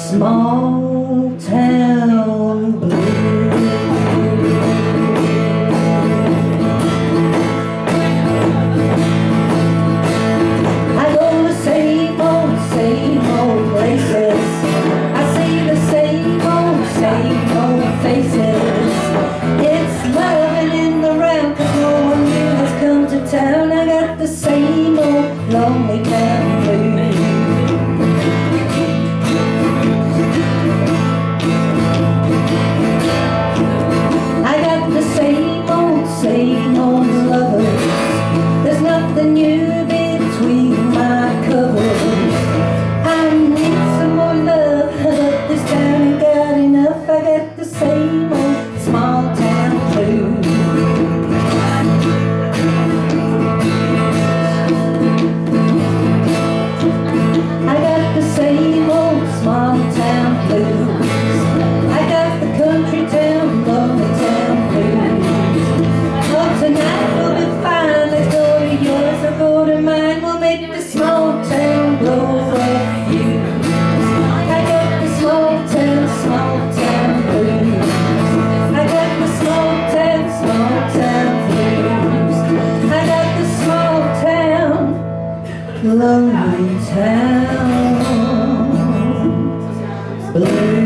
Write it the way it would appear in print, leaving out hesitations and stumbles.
small town blues. I go the same old places. I see the same old faces. It's loving in the round, 'cause no one new has come to town. I got the same old lonely town blues. I got the same old lovers. There's nothing new between my covers. I need some more love, but this town ain't got enough. I got the same old small town blues. I got the same old small town blues. I got the country town, lonely town blues. Oh, tonight will be fine. Let's go to yours or go to mine. We'll make the small town blow a fuse. I got the small town blues. I got the small town blues. I got the small town, lonely town blues.